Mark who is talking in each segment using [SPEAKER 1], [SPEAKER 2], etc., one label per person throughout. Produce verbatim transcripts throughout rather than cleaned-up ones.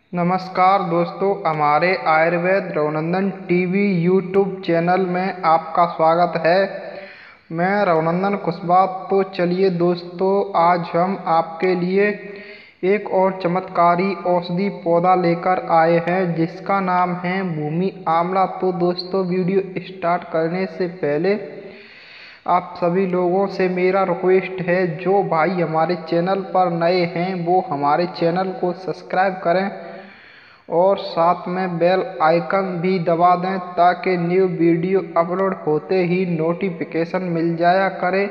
[SPEAKER 1] नमस्कार दोस्तों, हमारे Ayurved Raghunandan TV YouTube channel में आपका स्वागत है। मैं रघुनंदन कुशवाहा। तो चलिए दोस्तों, आज हम आपके लिए एक और चमत्कारी औषधि पौधा लेकर आए हैं जिसका नाम है भूमि आंवला। तो दोस्तों, वीडियो स्टार्ट करने से पहले आप सभी लोगों से मेरा रिक्वेस्ट है, जो भाई हमारे चैनल पर नए हैं वो हमारे चैनल को सब्सक्राइब करें और साथ में बेल आइकन भी दबा दें ताकि न्यू वीडियो अपलोड होते ही नोटिफिकेशन मिल जाया करे।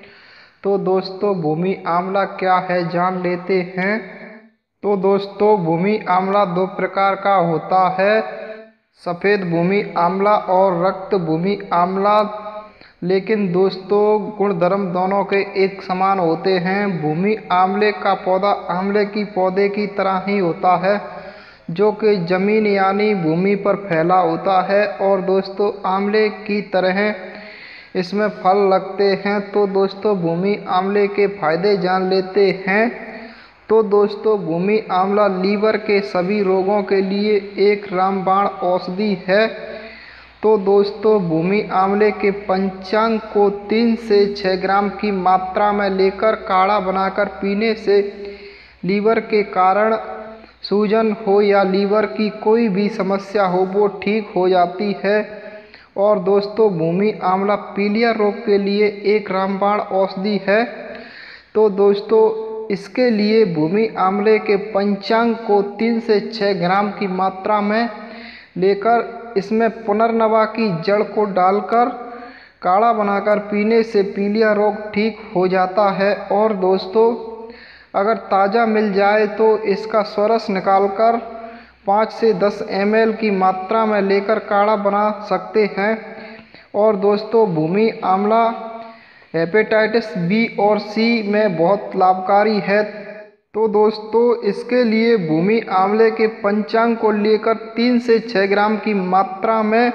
[SPEAKER 1] तो दोस्तों, भूमि आंवला क्या है जान लेते हैं। तो दोस्तों, भूमि आंवला दो प्रकार का होता है, सफ़ेद भूमि आंवला और रक्त भूमि आंवला। लेकिन दोस्तों, गुणधर्म दोनों के एक समान होते हैं। भूमि आंवले का पौधा आंवले की पौधे की तरह ही होता है, जो कि जमीन यानी भूमि पर फैला होता है। और दोस्तों, आंवले की तरह इसमें फल लगते हैं। तो दोस्तों, भूमि आंवले के फायदे जान लेते हैं। तो दोस्तों, भूमि आंवला लीवर के सभी रोगों के लिए एक रामबाण औषधि है। तो दोस्तों, भूमि आंवले के पंचांग को तीन से छः ग्राम की मात्रा में लेकर काढ़ा बनाकर पीने से लीवर के कारण सूजन हो या लीवर की कोई भी समस्या हो वो ठीक हो जाती है। और दोस्तों, भूमि आंवला पीलिया रोग के लिए एक रामबाण औषधि है। तो दोस्तों, इसके लिए भूमि आंवले के पंचांग को तीन से छः ग्राम की मात्रा में लेकर इसमें पुनर्नवा की जड़ को डालकर काढ़ा बनाकर पीने से पीलिया रोग ठीक हो जाता है। और दोस्तों, अगर ताज़ा मिल जाए तो इसका स्वरस निकालकर पाँच से दस एम एल की मात्रा में लेकर काढ़ा बना सकते हैं। और दोस्तों, भूमि आंवला हेपेटाइटिस बी और सी में बहुत लाभकारी है। तो दोस्तों, इसके लिए भूमि आंवले के पंचांग को लेकर तीन से छः ग्राम की मात्रा में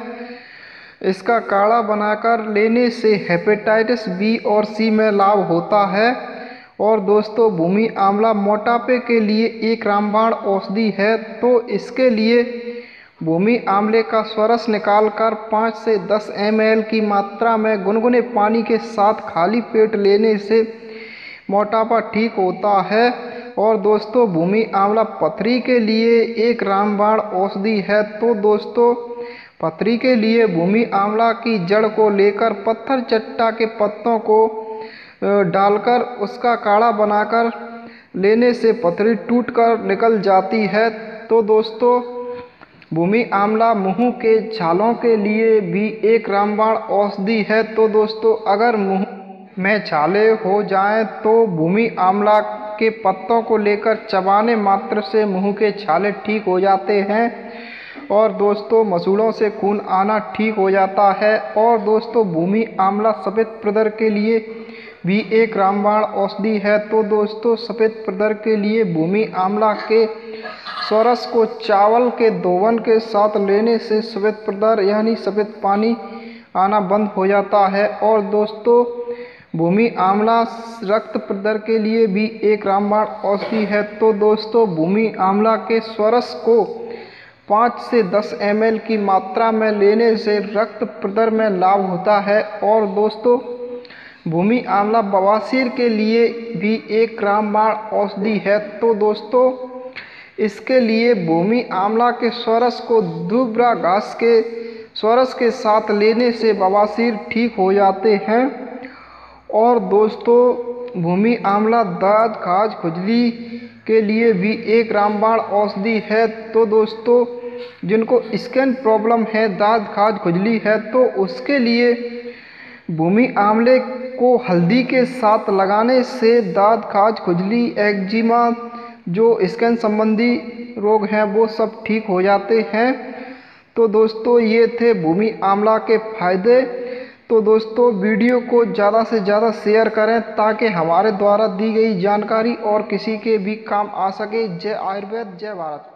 [SPEAKER 1] इसका काढ़ा बनाकर लेने से हेपेटाइटिस बी और सी में लाभ होता है। और दोस्तों, भूमि आंवला मोटापे के लिए एक रामबाण औषधि है। तो इसके लिए भूमि आंवले का स्वरस निकालकर पाँच से दस एम एल की मात्रा में गुनगुने पानी के साथ खाली पेट लेने से मोटापा ठीक होता है। और दोस्तों, भूमि आंवला पथरी के लिए एक रामबाण औषधि है। तो दोस्तों, पथरी के लिए भूमि आंवला की जड़ को लेकर पत्थर चट्टा के पत्तों को डालकर उसका काढ़ा बनाकर लेने से पथरी टूटकर निकल जाती है। तो दोस्तों, भूमि आंवला मुंह के छालों के लिए भी एक रामबाण औषधि है। तो दोस्तों, अगर मुंह में छाले हो जाएं तो भूमि आंवला के पत्तों को लेकर चबाने मात्र से मुंह के छाले ठीक हो जाते हैं। और दोस्तों, मसूड़ों से खून आना ठीक हो जाता है। और दोस्तों, भूमि आंवला सफ़ेद प्रदर के लिए भी एक रामबाण औषधि है। तो दोस्तों, सफ़ेद प्रदर के लिए भूमि आंवला के स्वरस को चावल के दोवन के साथ लेने से सफ़ेद प्रदर यानी सफ़ेद पानी आना बंद हो जाता है। और दोस्तों, भूमि आंवला रक्त प्रदर के लिए भी एक रामबाण औषधि है। तो दोस्तों, भूमि आंवला के स्वरस को पाँच से दस एम एल की मात्रा में लेने से रक्त प्रदर में लाभ होता है। और दोस्तों, भूमि आंवला बवासीर के लिए भी एक रामबाण औषधि है। तो दोस्तों, इसके लिए भूमि आंवला के स्वरस को दुबरा घास के स्वरस के साथ लेने से बवासीर ठीक हो जाते हैं। और दोस्तों, भूमि आंवला दाद खाज खुजली के लिए भी एक रामबाण औषधि है। तो दोस्तों, जिनको स्किन प्रॉब्लम है, दाद खाज खुजली है, तो उसके लिए भूमि आंवले को हल्दी के साथ लगाने से दाद खाज खुजली एक्जिमा जो स्किन संबंधी रोग हैं वो सब ठीक हो जाते हैं। तो दोस्तों, ये थे भूमि आंवला के फायदे। तो दोस्तों, वीडियो को ज़्यादा से ज़्यादा शेयर करें ताकि हमारे द्वारा दी गई जानकारी और किसी के भी काम आ सके। जय आयुर्वेद, जय भारत।